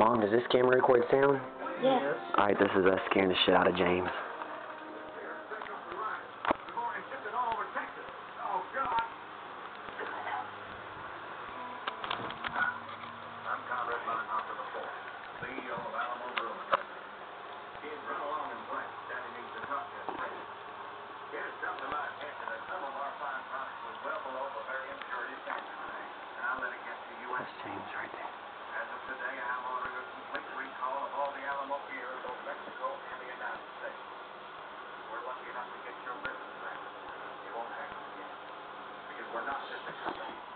Mom, does this camera record sound? Yes. Alright, this is us scaring the shit out of James. That's James right there. As of today, I'm ordering a complete recall of all the Alamo gear in both Mexico and the United States. We're lucky enough to get your business back. It won't happen again. Because we're not just a company.